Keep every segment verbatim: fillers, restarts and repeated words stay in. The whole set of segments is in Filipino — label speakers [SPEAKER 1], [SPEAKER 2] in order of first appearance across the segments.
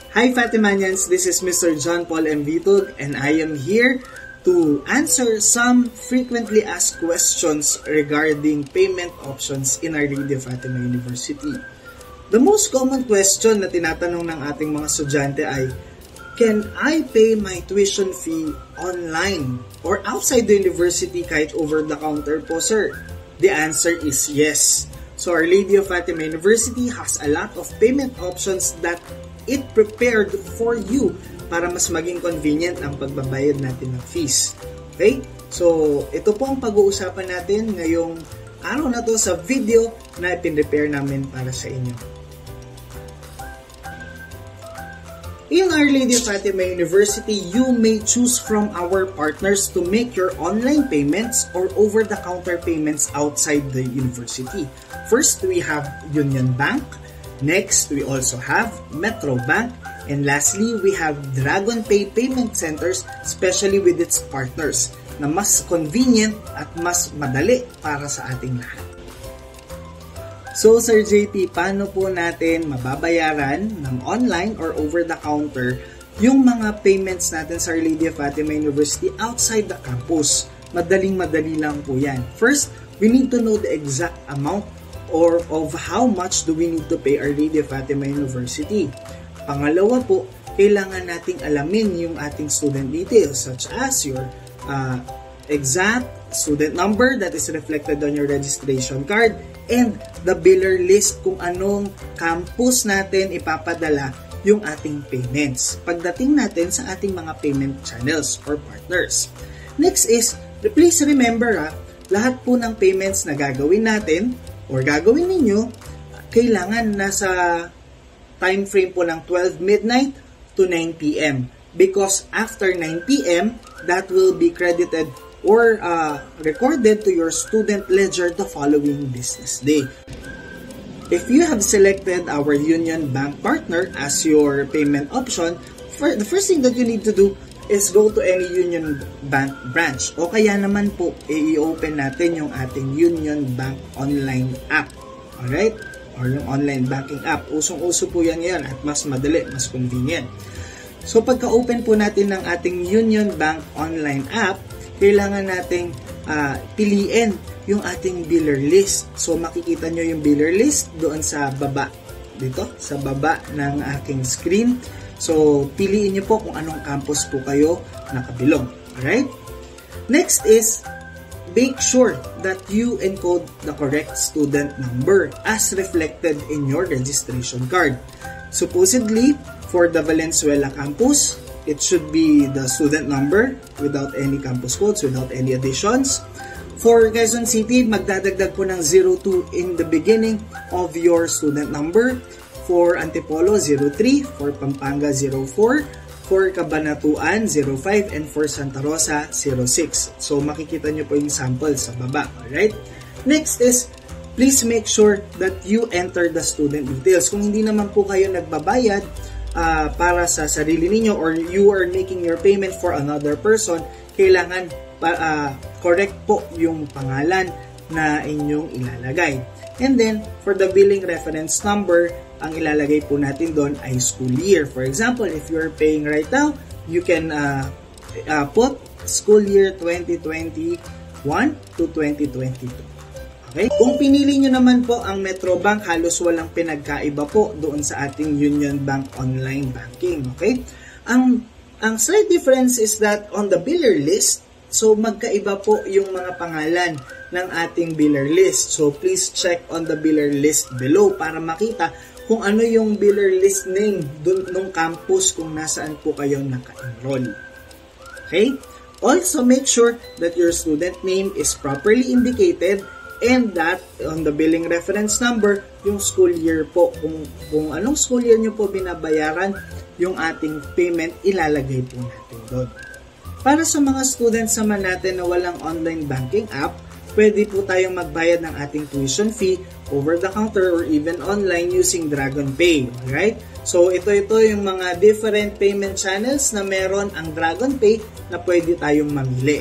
[SPEAKER 1] Hi Fatimanians, this is Mister John Paul M. Vitug and I am here to answer some frequently asked questions regarding payment options in our Radio Fatima University. The most common question na tinatanong ng ating mga estudyante ay, can I pay my tuition fee online or outside the university kahit over the counter po, sir? The answer is yes. So our Lady of Fatima University has a lot of payment options that it prepared for you para mas maging convenient ang pagbabayad natin ng fees. Okay? So ito po ang pag-uusapan natin ngayong araw na to sa video na ipin-prepare namin para sa inyo. In Our Lady of Fatima University, you may choose from our partners to make your online payments or over-the-counter payments outside the university. First, we have UnionBank. Next, we also have Metrobank. And lastly, we have Dragonpay payment centers, especially with its partners, na mas convenient at mas madali para sa ating lahat. So, Sir J P, paano po natin mababayaran ng online or over-the-counter yung mga payments natin sa Our Lady of Fatima University outside the campus? Madaling-madali lang po yan. First, we need to know the exact amount or of how much do we need to pay Our Lady of Fatima University. Pangalawa po, kailangan nating alamin yung ating student details such as your uh, exact student number that is reflected on your registration card and the biller list kung anong campus natin ipapadala yung ating payments pagdating natin sa ating mga payment channels or partners. Next is, please remember ha, lahat po ng payments na gagawin natin or gagawin ninyo, kailangan nasa time frame po ng twelve midnight to nine p m because after nine p m that will be credited or uh, recorded to your student ledger the following business day. If you have selected our UnionBank partner as your payment option, for, the first thing that you need to do is go to any UnionBank branch. O kaya naman po, i-open natin yung ating UnionBank online app. Alright? Or yung online banking app. Usong-uso po yan ngayon at mas madali, mas convenient. So pagka-open po natin ng ating UnionBank online app, kailangan nating uh, piliin yung ating biller list. So makikita nyo yung biller list doon sa baba. Dito, sa baba ng aking screen. So piliin nyo po kung anong campus po kayo nakabilong. Alright? Next is, make sure that you encode the correct student number as reflected in your registration card. Supposedly, for the Valenzuela campus, it should be the student number without any campus codes, without any additions. For Quezon City, magdadagdag po ng zero two in the beginning of your student number. For Antipolo, zero three. For Pampanga, zero four. For Cabanatuan, zero five. And for Santa Rosa, zero six. So makikita nyo po yung sample sa baba. Alright? Next is, please make sure that you enter the student details. Kung hindi naman po kayo nagbabayad, Uh, para sa sarili ninyo or you are making your payment for another person, kailangan pa, uh, correct po yung pangalan na inyong ilalagay. And then, for the billing reference number, ang ilalagay po natin doon ay school year. For example, if you're paying right now, you can uh, uh, put school year twenty twenty-one to twenty twenty-two. Okay? Kung pinili nyo naman po ang Metrobank, halos walang pinagkaiba po doon sa ating UnionBank online banking. Okay? Ang, ang slight difference is that on the biller list, so magkaiba po yung mga pangalan ng ating biller list. So please check on the biller list below para makita kung ano yung biller list name dun, nung campus kung nasaan po kayo naka-enroll. Okay? Also, make sure that your student name is properly indicated and that on the billing reference number, yung school year po, kung, kung anong school year nyo po binabayaran, yung ating payment, ilalagay po natin doon. Para sa mga students naman natin na walang online banking app, pwede po tayong magbayad ng ating tuition fee over the counter or even online using Dragonpay. Alright? So, ito-ito yung mga different payment channels na meron ang Dragonpay na pwede tayong mamili.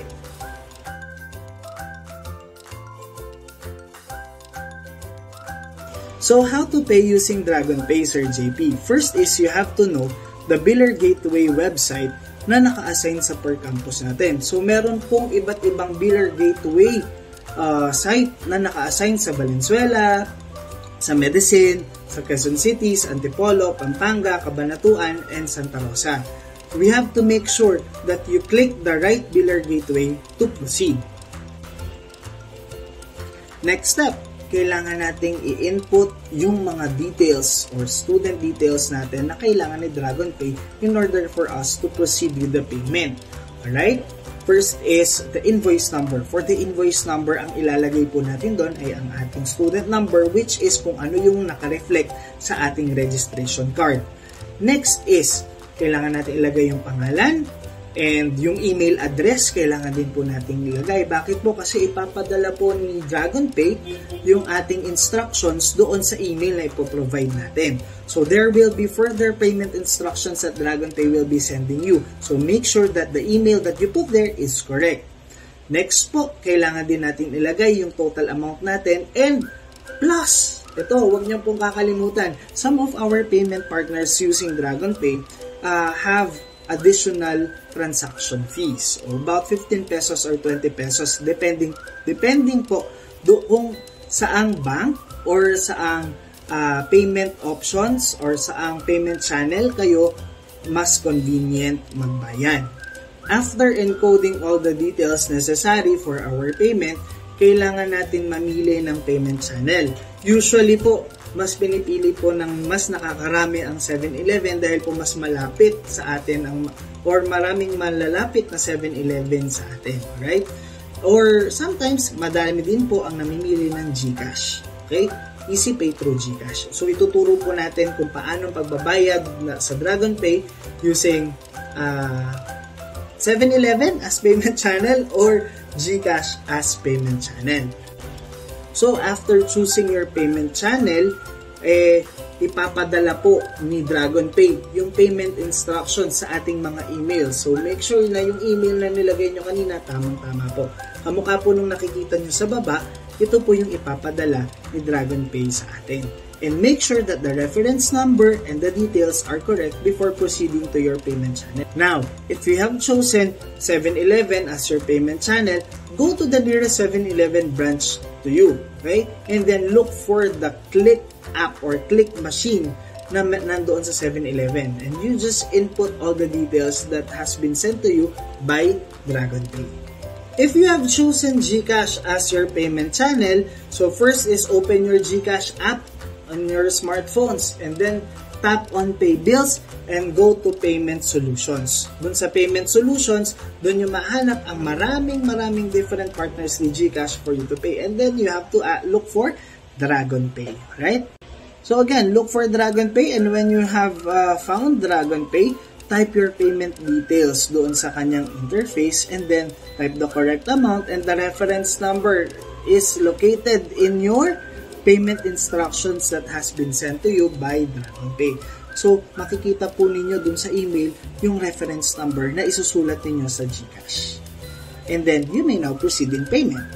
[SPEAKER 1] So, how to pay using Dragonpay, Sir J P? First is you have to know the Biller Gateway website na naka-assign sa per campus natin. So, meron pong iba't ibang Biller Gateway uh, site na naka-assign sa Valenzuela, sa Medicine, sa Quezon City, Antipolo, Pampanga, Cabanatuan, and Santa Rosa. We have to make sure that you click the right Biller Gateway to proceed. Next step, kailangan nating i-input yung mga details or student details natin na kailangan ni Dragonpay in order for us to proceed with the payment. Alright? First is the invoice number. For the invoice number, ang ilalagay po natin doon ay ang ating student number, which is kung ano yung nakareflect sa ating registration card. Next is, kailangan natin ilagay yung pangalan and yung email address, kailangan din po natin ilagay. Bakit po? Kasi ipapadala po ni Dragonpay yung ating instructions doon sa email na ipoprovide natin. So there will be further payment instructions that Dragonpay will be sending you. So make sure that the email that you put there is correct. Next po, kailangan din natin ilagay yung total amount natin and plus, ito, huwag niyo pong kakalimutan, some of our payment partners using Dragonpay uh, have additional transaction fees or about fifteen pesos or twenty pesos depending depending po doon saang bank or saang uh, payment options or saang payment channel kayo mas convenient magbayad. After encoding all the details necessary for our payment, kailangan natin mamili ng payment channel. Usually po, mas pinipili po ng mas nakakarami ang seven eleven dahil po mas malapit sa atin ang or maraming malalapit na seven eleven sa atin, right? Or sometimes madami din po ang namimili ng GCash. Okay? Easy pay through GCash. So ituturo po natin kung paano pagbabayad na sa Dragonpay using uh, seven eleven as payment channel or GCash as payment channel. So, after choosing your payment channel, eh, ipapadala po ni Dragonpay yung payment instructions sa ating mga email. So, make sure na yung email na nilagay nyo kanina, tamang-tama po. Kamukha po nung nakikita nyo sa baba, ito po yung ipapadala ni Dragonpay sa atin. And make sure that the reference number and the details are correct before proceeding to your payment channel. Now, if you have chosen seven eleven as your payment channel, go to the nearest seven eleven branch to you, okay? And then look for the click app or click machine na nandoon sa seven eleven. And you just input all the details that has been sent to you by Dragonpay. If you have chosen GCash as your payment channel, so first is open your GCash app on your smartphones and then tap on Pay Bills and go to Payment Solutions. Dun sa Payment Solutions, dun yung mahanap ang maraming maraming different partners ni GCash for you to pay, and then you have to uh, look for Dragonpay, right? So again, look for Dragonpay, and when you have uh, found Dragonpay, type your payment details doon sa kanyang interface and then type the correct amount, and the reference number is located in your payment instructions that has been sent to you by Dragonpay. So, makikita po ninyo dun sa email yung reference number na isusulat ninyo sa GCash. And then, you may now proceed in payment.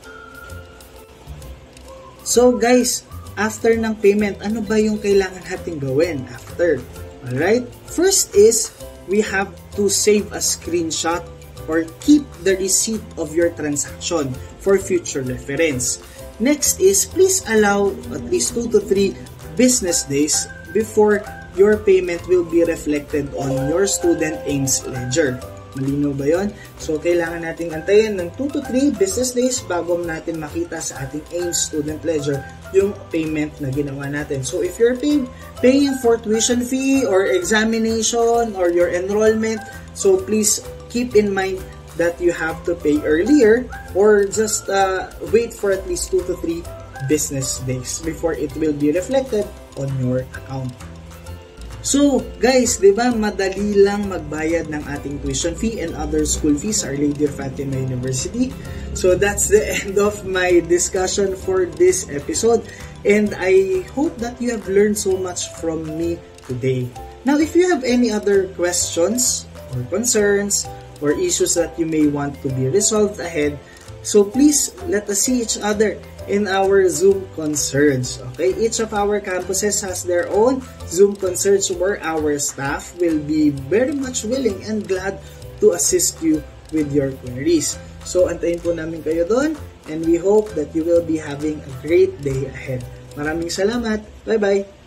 [SPEAKER 1] So, guys, after ng payment, ano ba yung kailangan natin gawin after? Alright? First is, we have to save a screenshot or keep the receipt of your transaction for future reference. Next is, please allow at least two to three business days before your payment will be reflected on your student Ames ledger. Malinaw ba yun? So, kailangan natin antayin ng two to three business days bago natin makita sa ating Ames student ledger yung payment na ginawa natin. So, if you're pay, paying for tuition fee or examination or your enrollment, so please keep in mind that you have to pay earlier or just uh, wait for at least two to three business days before it will be reflected on your account. So, guys, di ba madali lang magbayad ng ating tuition fee and other school fees Our Lady of Fatima University. So, that's the end of my discussion for this episode, and I hope that you have learned so much from me today. Now, if you have any other questions or concerns or issues that you may want to be resolved ahead, so please let us see each other in our Zoom Concierge. Okay, each of our campuses has their own Zoom Concierge where our staff will be very much willing and glad to assist you with your queries. So, antayin po namin kayo doon and we hope that you will be having a great day ahead. Maraming salamat. Bye-bye!